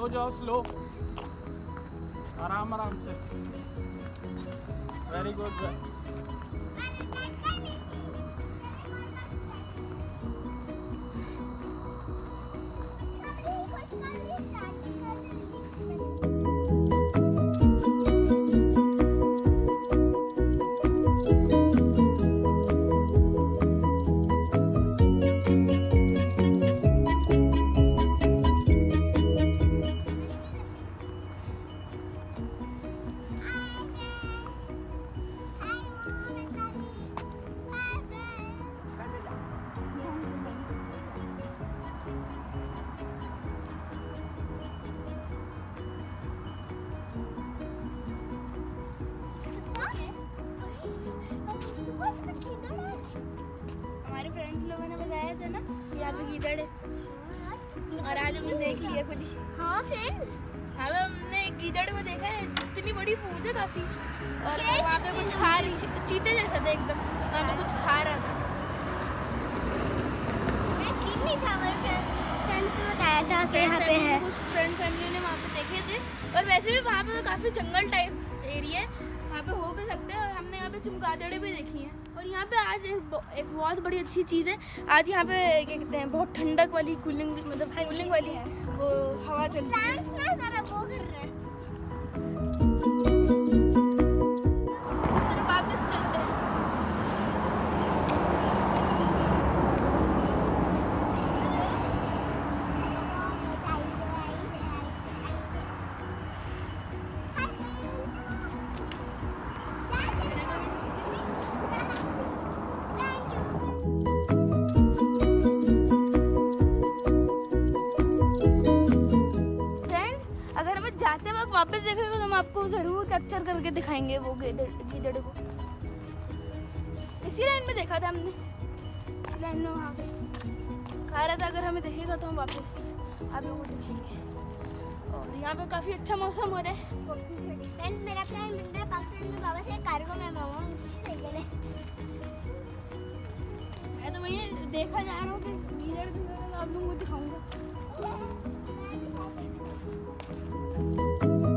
Slow जाओ, slow, आराम आराम से। Very good. हमारे फ्रेंड्स लोगों ने बताया था ना यहाँ पे गीदड़ है, और आज हमने देख लिया खुद ही। हाँ फ्रेंड्स, हाँ हमने एक गीदड़ को देखा है, इतनी बड़ी पूंछ है काफी, और वहाँ पे कुछ खा रही, चीते जैसा था एकदम, वहाँ पे कुछ खा रहा था। फ्रेंड्स ने बताया था कि यहाँ पे है, कुछ फ्रेंड फैमिली ने वहाँ पे देखे थे। और वैसे भी वहाँ पे तो काफी जंगल टाइप एरिया है, वहाँ पे हो भी सकते हैं। और हमने यहाँ पे चमगादड़ें भी देखी हैं। और यहाँ पे आज एक बहुत बड़ी अच्छी चीज़ है, आज यहाँ पे क्या कहते हैं, बहुत ठंडक वाली कूलिंग, मतलब कूलिंग वाली है वो हवा चल रही है। वापस चलते हैं। अगर हमें जाते वक्त वापस देखेंगे तो हम आपको जरूर कैप्चर करके दिखाएंगे वो गीदड़ को। इसी लाइन में देखा था हमने, इसी लाइन में वहाँ पे खा रहा था। अगर हमें देखेगा तो हम वापस आप लोगों को दिखाएंगे। और यहाँ पे काफ़ी अच्छा मौसम हो रहा है। फ्रेंड्स, मेरा प्लान बन रहा है पाकिस्तान में बाबा से कार्गो में मामा मैं तो वही देखा जा रहा हूँ कि गीदड़ आप लोगों को दिखाऊंगा।